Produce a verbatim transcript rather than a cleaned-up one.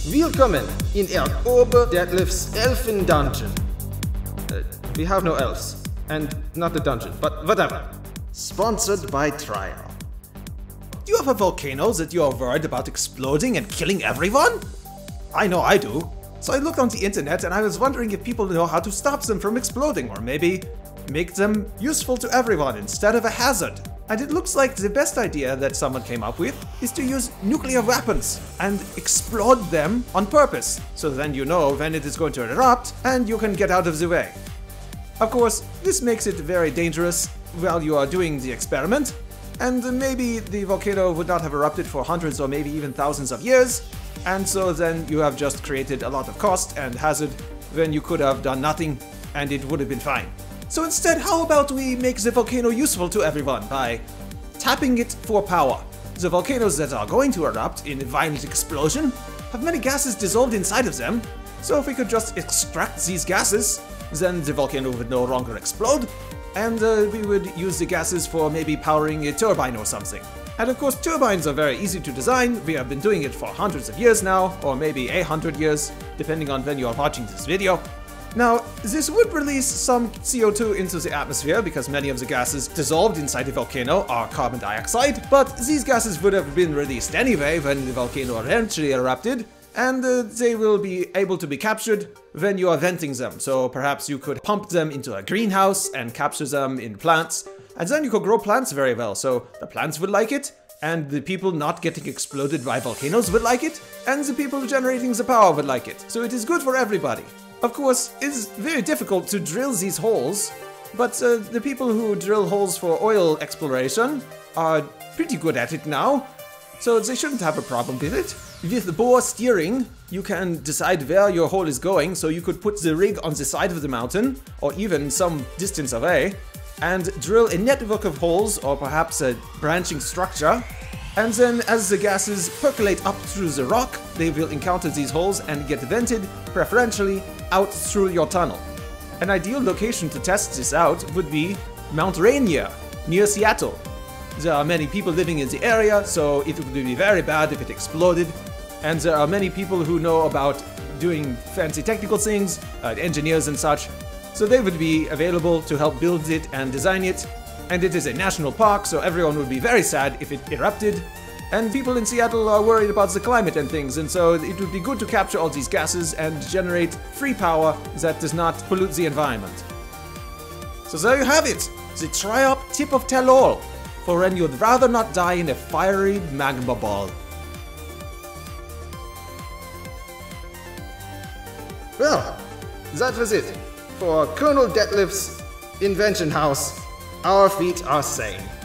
Willkommen in Erdober Detlef's Elfen Dungeon. Uh, we have no elves. And not the dungeon, but whatever. Sponsored by Trial. Do you have a volcano that you are worried about exploding and killing everyone? I know I do. So I looked on the internet and I was wondering if people know how to stop them from exploding, or maybe make them useful to everyone instead of a hazard. And it looks like the best idea that someone came up with is to use nuclear weapons and explode them on purpose. So then you know when it is going to erupt and you can get out of the way. Of course, this makes it very dangerous while you are doing the experiment, and maybe the volcano would not have erupted for hundreds or maybe even thousands of years, and so then you have just created a lot of cost and hazard when you could have done nothing and it would have been fine. So instead, how about we make the volcano useful to everyone by tapping it for power? The volcanoes that are going to erupt in a violent explosion have many gases dissolved inside of them, so if we could just extract these gases, then the volcano would no longer explode, and uh, we would use the gases for maybe powering a turbine or something. And of course, turbines are very easy to design. We have been doing it for hundreds of years now, or maybe a hundred years, depending on when you are watching this video. Now, this would release some C O two into the atmosphere because many of the gases dissolved inside the volcano are carbon dioxide, but these gases would have been released anyway when the volcano eventually erupted, and uh, they will be able to be captured when you are venting them. So perhaps you could pump them into a greenhouse and capture them in plants, and then you could grow plants very well. So the plants would like it, and the people not getting exploded by volcanoes would like it, and the people generating the power would like it. So it is good for everybody. Of course, it's very difficult to drill these holes, but uh, the people who drill holes for oil exploration are pretty good at it now, so they shouldn't have a problem with it. With the bore steering, you can decide where your hole is going, so you could put the rig on the side of the mountain, or even some distance away, and drill a network of holes, or perhaps a branching structure. And then as the gases percolate up through the rock, they will encounter these holes and get vented, preferentially out through your tunnel. An ideal location to test this out would be Mount Rainier, near Seattle. There are many people living in the area, so it would be very bad if it exploded. And there are many people who know about doing fancy technical things, uh, engineers and such, so they would be available to help build it and design it. And it is a national park, so everyone would be very sad if it erupted. And people in Seattle are worried about the climate and things, and so it would be good to capture all these gases and generate free power that does not pollute the environment. So there you have it, the try-up tip of tell-all, for when you'd rather not die in a fiery magma ball. Well, that was it. For Colonel Detlef's Invention House, our feet are sane.